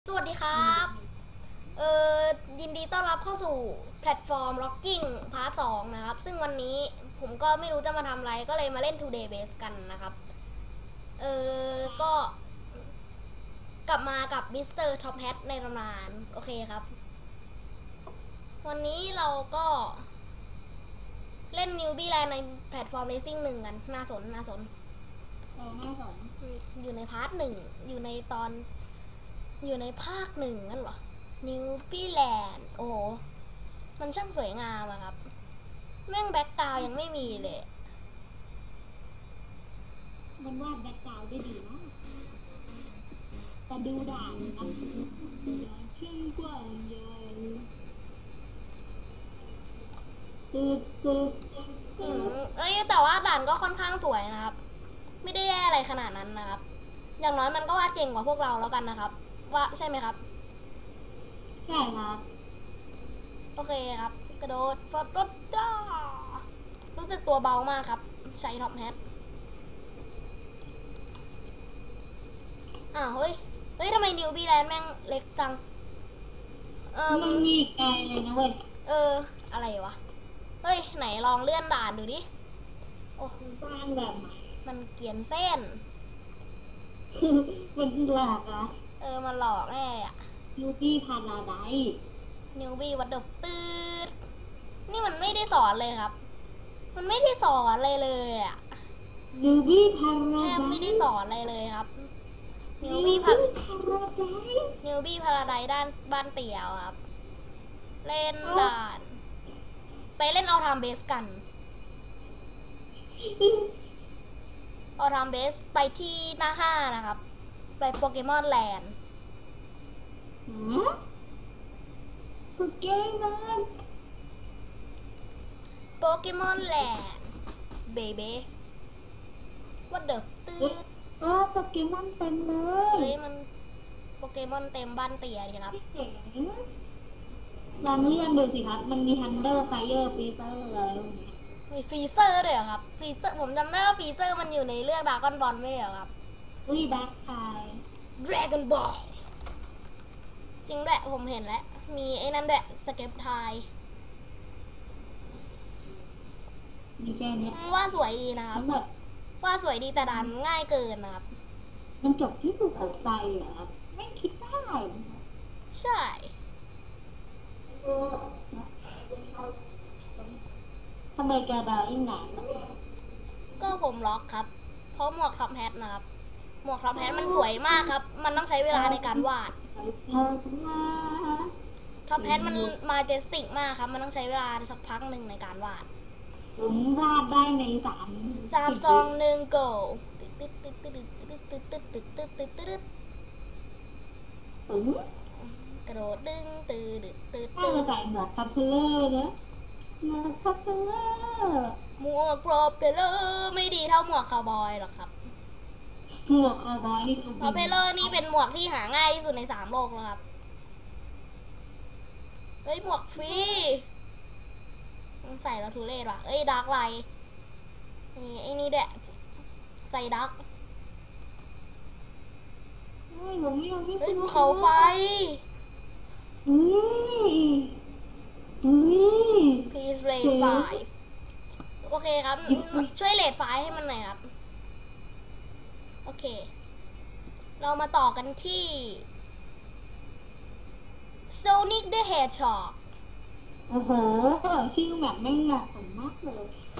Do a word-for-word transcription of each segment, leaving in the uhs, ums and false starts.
สวัสดีครับเอ่อยินดีต้อนรับเข้าสู่แพลตฟอร์ม Locking พาร์ทสองนะครับ ซึ่งวันนี้ผมก็ไม่รู้จะมาทำอะไร ก็เลยมาเล่น Today Base กันนะครับ เอ่อก็กลับมากับมิสเตอร์ท็อปแฮทในตำนาน โอเคครับ วันนี้เราก็เล่น Newbie Land ในแพลตฟอร์ม Racing หนึ่งกัน น่าสน น่าสนเออน่าสนอยู่ในพาร์ทหนึ่ง อยู่ในตอน อยู่ในภาคหนึ่งนั่นเหรอ Newbie Land โอ้โห มันช่างสวยงามอะครับ แม่งแบ็กกราวยังไม่มีเลยมันวาดแบ็คกราวด์ได้ดีมากแต่ดูด่างนะชื่อกว่าใหญ่ตึ๊ดตึ๊ดอืมเอ้ยแต่ว่าด่านก็ค่อนข้างสวยนะครับ ไม่ได้แย่อะไรขนาดนั้นนะครับ อย่างน้อยมันก็วาดเก่งกว่าพวกเราแล้วกันนะครับ ว่าใช่ไหมครับใช่ครับโอเคครับ กระโดดฟอร์ดด้ารู้สึกตัวเบามากครับ ใช้ท็อปแฮทอ่าวเฮ้ย เฮ้ยทำไมนิวบีแลนด์แม่งเล็กจัง เออมันมีอีกไกลเลยนะเว้ยเออ อะไรวะ เฮ้ย ไหนลองเลื่อนด่านดูดิ โอ้มันสร้างแบบใหม่มันเกียนเส้นมันหลอกอะเออ มันหลอกแน่เลยอะยูบี้พาราไดซ์นิวบี้วัดเดอตืดนี่มันไม่ได้สอนเลยครับ มันไม่ได้สอนอะไรเลยอะยูบี้พาราแทไดบซ์ไม่ได้สอนอะไรเลยครับ นิวบี้พัพาราไดซ์นิวบี้พาราไดด้านบ้านเตี่ยวครับ เล่นด่าน ไปเล่นเอาทามเบสกันเอาทามเบสไปที่หน้าห้านะครับ ไปโปเกมอนแลนด์ฮะโปเกมอนโปเกมอนแลนด์เบเบ้วัดเดอตืดเออโปเกมอนเต็มเลเฮ้ยยมันโปเกมอนเต็มบ้านเตี่ยดีครับเจ๋งลองเลื่อนดูสิครับ มันมีฮันเดอร์ไฟเออร์ฟรีเซอร์อะไรพวกนี้มีฟรีเซอร์เลยเหรอครับฟรีเซอร์ผมจำได้ว่าฟรีเซอร์มันอยู่ในเรื่องดากอนบอลไม่เหรอครับอุ้ยแบ็คไฟ Dragon Ball จริงด้วยผมเห็นแล้ว มีไอ้นั่นด้วยสเก็ปไทยมีแค่เนี้ยว่าสวยดีนะครับทั้งหมดว่าสวยดีแต่ดันง่ายเกินนะครับมันจบที่ภูเขาไฟเหรอครับ ไม่คิดได้นะครับใช่ทำไมแกดาวอิงหนานก็ผมล็อกครับ เพราะหมวกท็อปแฮทนะครับ หมวกท็อปแฮทมันสวยมากครับ มันต้องใช้เวลาในการวาดเธอมาท็อปแฮทมันมาเจสติกมากครับ มันต้องใช้เวลาสักพักหนึ่งในการวาดผมวาดได้ในสามสามสองหนึ่ง go ตึ๊ดตึ๊ดตึ๊ดตึ๊ดตึ๊ดตึ๊ดตึ๊ดตึ๊ดตึ๊ดตึ๊ดตึ๊ดถึงกระโดดดึงตืดตึ๊ดตึ๊ดถ้าจะใส่หมวกพับเพลเลอร์นะหมวกพับเพลเลอร์หมวกโปรเปลเลอร์ไม่ดีเท่าหมวกคาวบอยหรอกครับหมวกคาวบอยนี่คือโปรเปลเลอร์นี่เป็นหมวกที่หาง่ายที่สุดในสามโลกแล้วครับ เฮ้ยหมวกฟรีมันใส่แล้วทุเรศว่ะเอ้ยดาร์กไลท์นี่ไอ้นี่แหละใส่ดาร์กเฮ้ยผมไม่ยอมที่เฮ้ยภูเขาไฟอุ้ยอุ้ย please rate five โอเคครับ ช่วยเรทไฟล์ให้มันหน่อยครับ โอเค เรามาต่อกันที่ Sonic the Hedgehog โอ้โหชื่อแบบไม่เหมาะสมมากเลย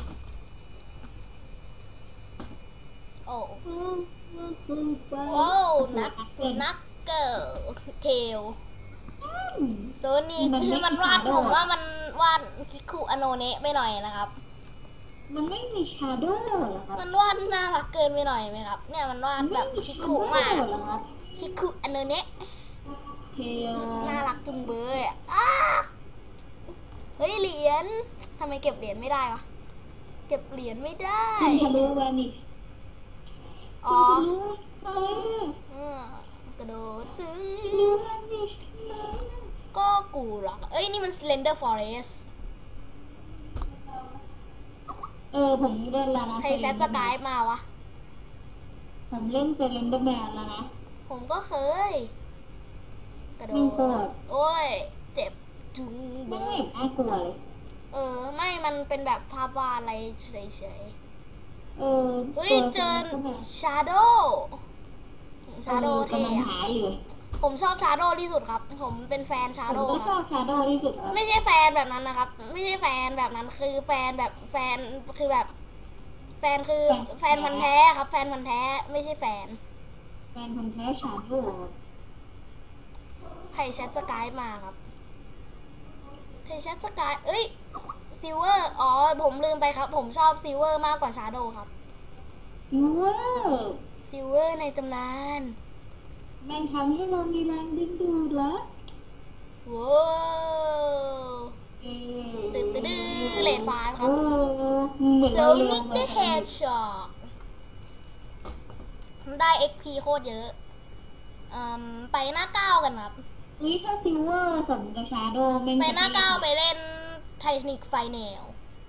โอ้อืมอืมอืมใจโอ้นักนักเกิลเทลโซนิคคือมันวาดผมว่ามันวาดชิคุอโนเนะไปหน่อยนะครับมันไม่มีชาโดว์เหรอครับมันวาดน่ารักเกินไปหน่อยไหมครับ เนี่ยมันวาดแบบชิคุมากเหรอครับชิคุอโนเนะเทียน่ารักจุงเบยอ่ะอ้าเฮ้ยเหรียญทำไมเก็บเหรียญไม่ได้วะ เก็บเหรียญไม่ได้คุณทะลุวานิชอ๋อเออเออกระโดดตึงทะลุวานิชนะก็กูหรอก เอ้ยนี่มัน Slender Forest เออผมเล่นแล้วนะใครแชทสกายมาวะผมเล่นเซเลนเดอร์แมนแล้วนะผมก็เคยโดไม่โคตรโอ้ย เจ็บจุงเบไม่ยเห็นน่ากลัวเลยเออ ไม่ มันเป็นแบบภาพวาดอะไรเฉยเออๆ เฮ้ยตัวเจอก็แบบชาโดชาโดเท่กำลังอะหาอยู่ผมชอบชาโดที่สุดครับ ผมเป็นแฟนชาผมโดก็คชรัอบ บชาโดที่สุดครับไม่ใช่แฟนแบบนั้นนะครับ ไม่ใช่แฟนแบบนั้น คือแฟนแบบแฟน คือแบบ แฟนคือแฟนพันธุ์แท้ครับ แฟนพันธุ์แท้ ไม่ใช่แฟนแฟนพันธุ์แท้ชาโดใครแชทสกายมาครับ ใครแชทสกาย เอ้ย ซิลเวอร์ อ๋อ ผมลืมไปครับ ผมชอบซิลเวอร์มากกว่าชาโดครับซิลเวอร์ซิลเวอร์ในตำนานแม่งทำให้เรามีแรงดึงดูดแล้วว้าวตึ๊ดตึ๊ดตึ๊ดเลดไฟครับ โซนิกเดอะเฮดช็อตได้ เอ็ก พี โคตรเยอะอืมไปหน้าเก้ากันครับนี่ถ้าซิลเวอร์สมกับชาโดแม่งไปหน้าเก้าไปเล่นไททานิกไฟแนล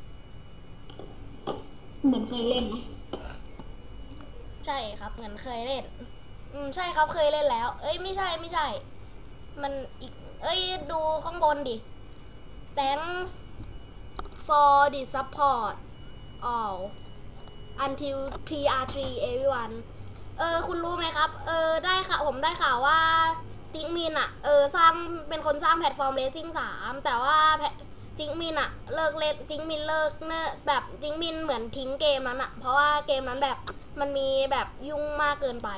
เหมือนเคยเล่นนะใช่ครับเหมือนเคยเล่น อืมใช่ครับเคยเล่นแล้ว เอ้ยไม่ใช่ไม่ใช่ มันอีก เอ้ยดูข้างบนดิ thanks for the support all until ทรี อาร์ ทรี everyone เออคุณรู้ไหมครับ เออได้ค่ะผมได้ข่าวว่าจิงมินอะเออสร้างเป็นคนสร้างแพลตฟอร์มเลสซิ่งสามแต่ว่าจิงมินอะเลิกเล่นจิงมินเลิกเนอะแบบจิงมินเหมือนทิ้งเกมนั้นอะเพราะว่าเกมนั้นแบบมันมีแบบยุ่งมากเกินไป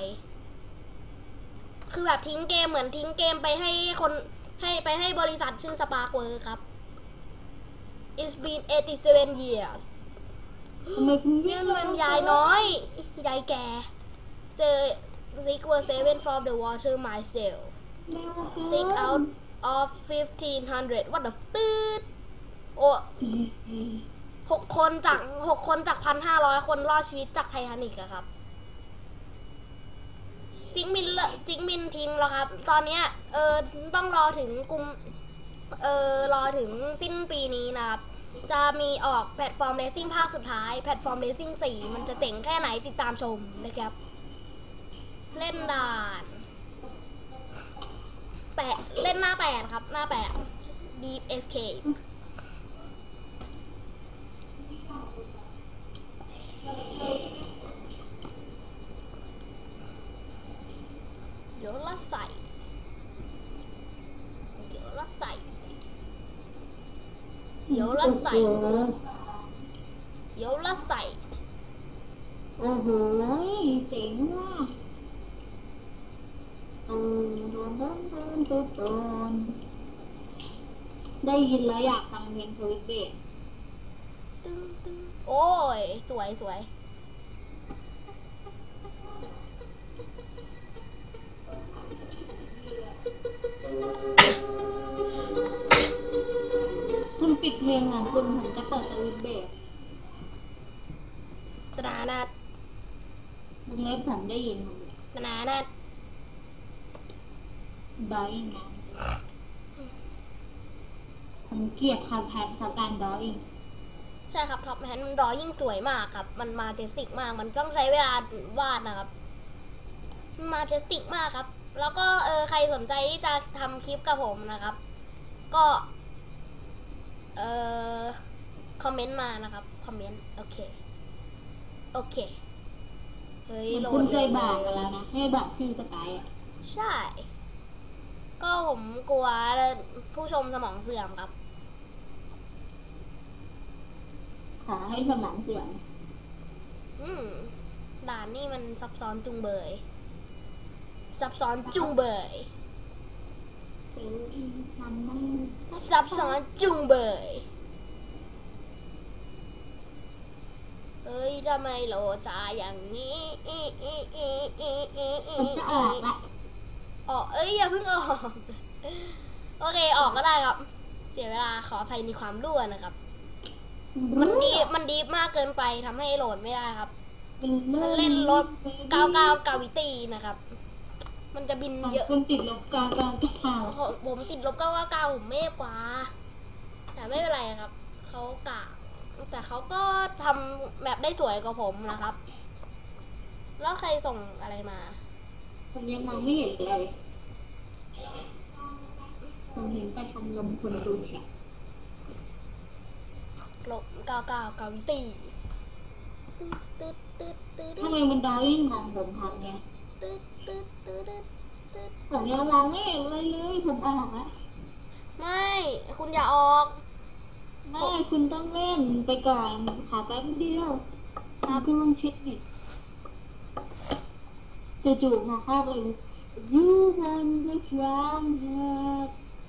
คือแบบทิ้งเกมเหมือนทิ้งเกมไปให้คนให้ไปให้บริษัทชื่อ Spark World ครับ It's been eighty-seven years ทำไมคุณนี่มันยายน้อย ยายแก่ Six were seven from the water myself Six out of fifteen hundred what the f ตืดโอ้หกคนจากหกคนจากพันห้าร้อยคนรอดชีวิตจากไททานิกอะครับ จิงมินเลจิงมินทิ้งแล้วครับ ตอนเนี้ยเออต้องรอถึงกุมเออรอถึงสิ้นปีนี้นะครับ จะมีออกแพลตฟอร์มเลสซิ่งภาคสุดท้ายแพลตฟอร์มเลสซิ่งสี่มันจะเจ๋งแค่ไหนติดตามชมนะครับ เล่นด่านแปะเล่นหน้าแปดครับ หน้าแปด Deep Escape เดี๋ยวละใส่เดี๋ยวละใส่เดี๋ยวละใส่เดี๋ยวละใส่โอ้โหเจ๋งว่ะตูนตูนตูนตูนตูนตูนได้ยินแล้วอยากฟังเพลงสวิตเบสตึ้งตึ้งโอ้ย สวยสวยคุณปิดเพลงของคุณผมจะเปิดสวิตเบสตนานาวงเล็บผมได้ยินตนานาดอยงนะผมเกลียดคาแพทของการดอยใช่ครับท็อปแมนมันรอยิ่งสวยมากครับ มันมาเจสติกมาก มันต้องใช้เวลาวาดนะครับ มาเจสติกมากครับ แล้วก็เออใครสนใจที่จะทำคลิปกับผมนะครับ ก็เออคอมเมนต์มานะครับ คอมเมนต์ โอเค โอเค เฮ้ยโหลคุดณเคยลบอกกันแล้วนะ ให้บอกชื่อสกายอ่ะใช่ ก็ผมกลัวผู้ชมสมองเสื่อมครับขอให้สมองเสื่อมอืมด่านนี่มันซับซ้อนจุงเบย ซับซ้อนจุงเบยเดี๋ยวอีกทำได้ซับซ้อนจุงเบย เฮ้ยทำไมโลจาอย่างนี้อีอีอีอีอีอีมันจะออกละออกเอ้ยอย่าเพิ่งออก โอเคออกก็ได้ครับ เสียเวลาขออภัยในความรั่วนะครับ มันดีมันดีมากเกินไปทำให้โหลดไม่ได้ครับ มันเล่นรถเก้าสิบเก้ากาวิตี้นะครับ มันจะบินเยอะคุณติดลบกาวกาวกาวผมติดลบเก้าสิบเก้าผมเมฆกว่า แต่ไม่เป็นไรครับ เขากะแต่เขาก็ทำแบบได้สวยกว่าผมนะครับ แล้วใครส่งอะไรมาผมยังมองไม่เห็นเลยผมเห็นแต่ชมรมคนดูแชทลบเก้าเก้าเกาวิตีตึ๊ดตึ๊ดตึ๊ดตึ๊ดทำไมมันดอยิ่งของผมทำเนี่ยตึ๊ดตึ๊ดตึ๊ดตึ๊ดผมยังมองไม่เห็นเลยเลยผมออกแล้วไม่คุณอย่าออกไม่คุณต้องเล่นไปก่อนขอแป๊บเดียวครัคุบณลองเช็คเน็ตจู่ๆมาเข้าไป You want the crown head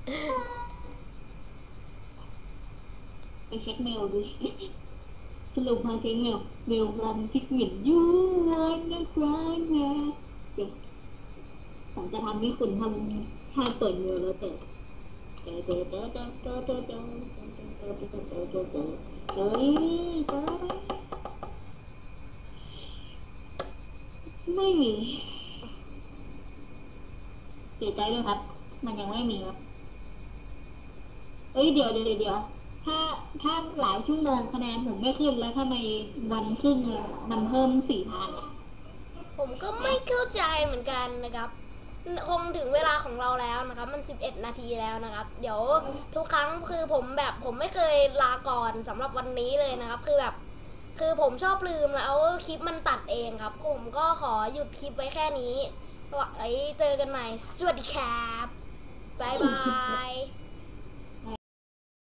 ไปเช็คเมลดูสิสรุปมาเช็คเมลเมลวอมทิกเหม็น You want the crown head เจ๊ผมจะทำให้คุณทำถ้าเปิดเมลแล้วเจอเจอเจอเจอเจอเจอเจอเจอเจอเจอเจอเจอเจอเจอเจอเจอเจอไม่มีเสียใจด้วยครับ มันยังไม่มีครับเอ้ยเดี๋ยวเดี๋ยวเดี๋ยวถ้าถ้าหลายชั่วโมงคะแนนผมไม่ขึ้นแล้วทำไมวันครึ่งมันเพิ่มสี่พันผมก็ไม่เข้าใจเหมือนกันนะครับ คงถึงเวลาของเราแล้วนะครับ มันสิบเอ็ดนาทีแล้วนะครับ เดี๋ยวทุกครั้งคือผมแบบผมไม่เคยลาก่อนสำหรับวันนี้เลยนะครับ คือแบบ คือผมชอบลืมแล้วคลิปมันตัดเองครับ ผมก็ขอหยุดคลิปไว้แค่นี้ไว้เจอกันใหม่ สวัสดีครับ บ๊ายบาย